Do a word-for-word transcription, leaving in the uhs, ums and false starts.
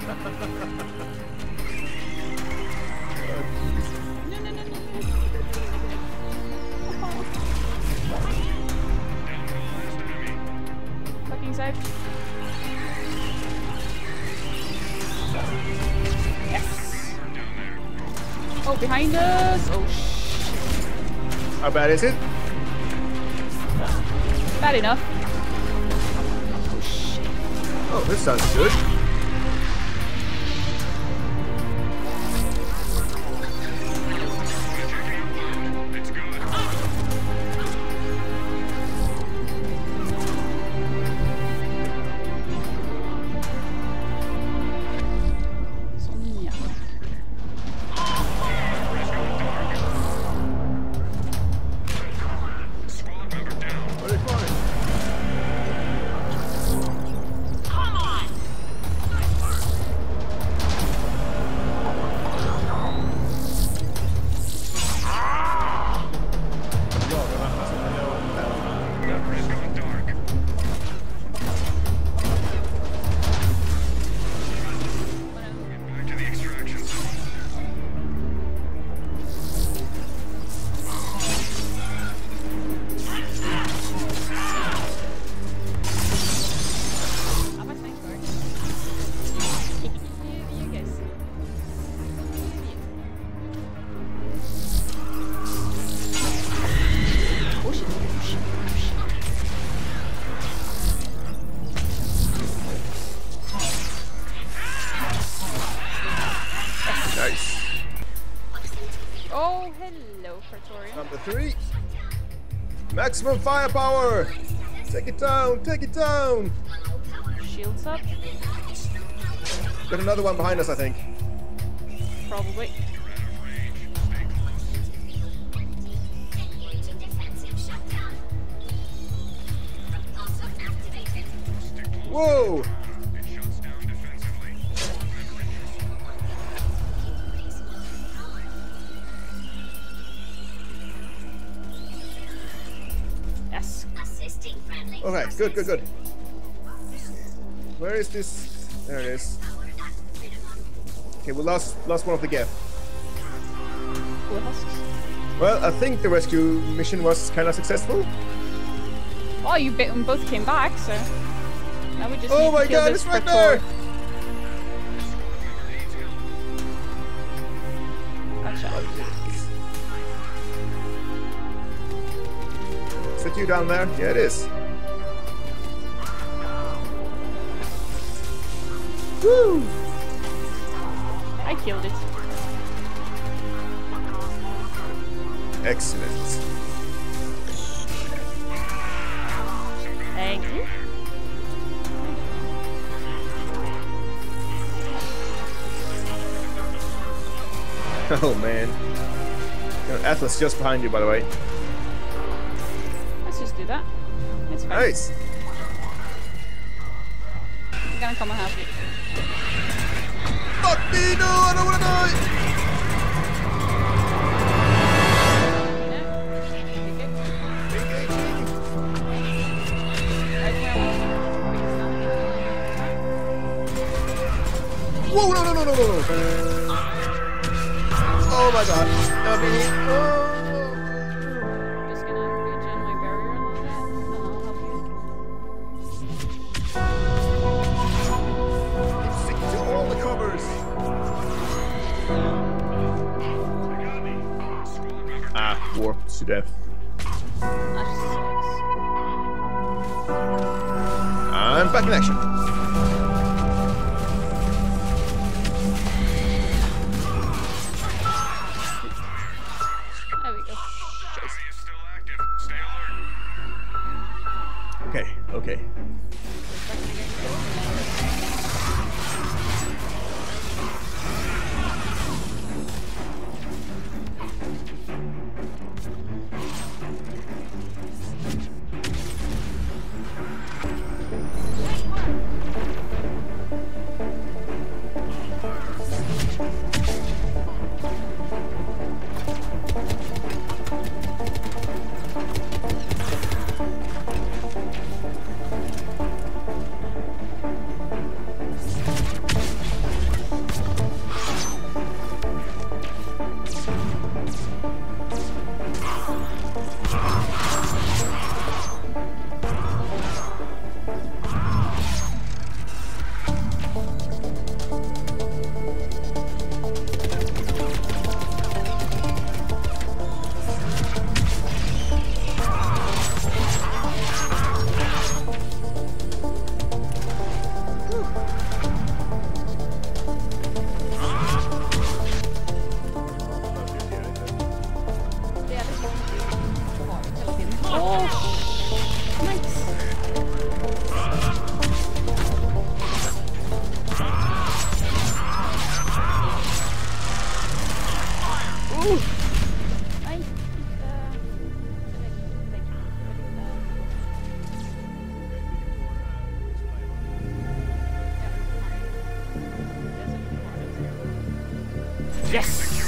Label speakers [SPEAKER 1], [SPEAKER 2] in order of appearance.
[SPEAKER 1] no, no, no, no. Fucking safe. Yes. Oh, behind us. Oh, shit.
[SPEAKER 2] How bad is it?
[SPEAKER 1] Bad enough. Oh, shit.
[SPEAKER 2] Oh, this sounds good. Three. Maximum firepower. Take it down. Take it down.
[SPEAKER 1] Shields up.
[SPEAKER 2] Got another one behind us, I think.
[SPEAKER 1] Probably.
[SPEAKER 2] Whoa. Okay, good, good, good. Where is this? There it is. Okay, we lost lost one of the gap. Well, I think the rescue mission was kind of successful.
[SPEAKER 1] Oh, you bit them both came back, so now we just.
[SPEAKER 2] Oh
[SPEAKER 1] need
[SPEAKER 2] my
[SPEAKER 1] to kill
[SPEAKER 2] God!
[SPEAKER 1] this
[SPEAKER 2] It's right
[SPEAKER 1] Praetor.
[SPEAKER 2] there.
[SPEAKER 1] Gotcha.
[SPEAKER 2] Is that you down there? Yeah, it is. Woo!
[SPEAKER 1] I killed it.
[SPEAKER 2] Excellent.
[SPEAKER 1] Thank you.
[SPEAKER 2] Oh man. Atlas just behind you, by the way.
[SPEAKER 1] Let's just do that. It's fine.
[SPEAKER 2] Nice.
[SPEAKER 1] I'm gonna come and help you.
[SPEAKER 2] Fuck me, no, I don't wanna die! Whoa, no, no, no, no, no, no! Oh my god. Help me. Oh.
[SPEAKER 1] I'm just gonna regen my barrier a little bit, and I'll help you.
[SPEAKER 2] Stick to all the covers. Ah, warped to death.
[SPEAKER 1] That sucks.
[SPEAKER 2] I'm back in action.
[SPEAKER 1] There we go.
[SPEAKER 2] Okay, okay. Ooh.
[SPEAKER 1] Nej, inte... Vägg, vägg,
[SPEAKER 2] Yes!